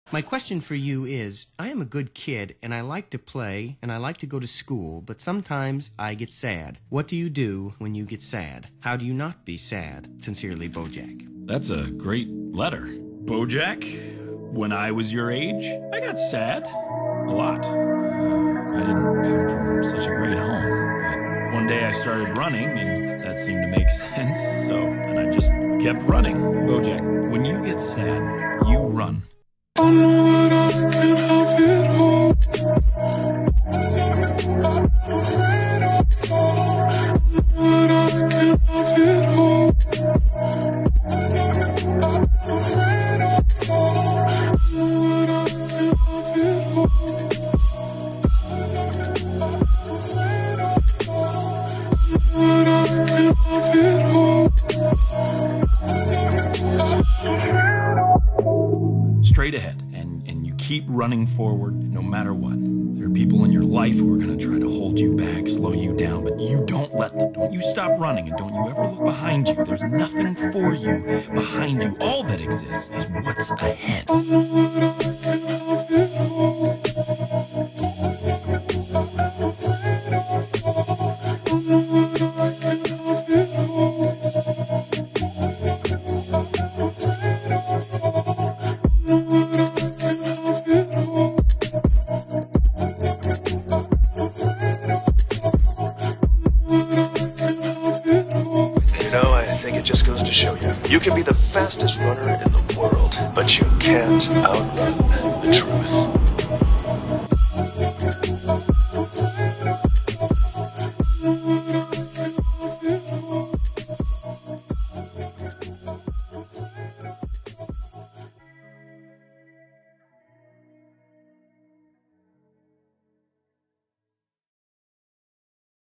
My question for you is, I am a good kid and I like to play and I like to go to school, but sometimes I get sad. What do you do when you get sad? How do you not be sad? Sincerely, Bojack. That's a great letter. Bojack, when I was your age, I got sad. A lot. I didn't come from such a great home. But one day I started running and that seemed to make sense, and I just kept running. Bojack, when you get sad, you run. I know that I can have it all. I'm afraid I'll fall. I know that I can have it all. I'm afraid I'll fall. I know that I can have it all. I'm afraid I'll fall. I know that I can have it all. Straight ahead, and you keep running forward no matter what. There are people in your life who are going to try to hold you back, slow you down, but you don't let them. Don't you stop running, and don't you ever look behind you. There's nothing for you behind you. All that exists is what's ahead. I know that I can have it all. I'm afraid I'll fall. I know that I can have it all. I'm afraid I'll fall. I know that I can have it all. You know, I think it just goes to show you. You can be the fastest runner in the world, but you can't outrun the truth.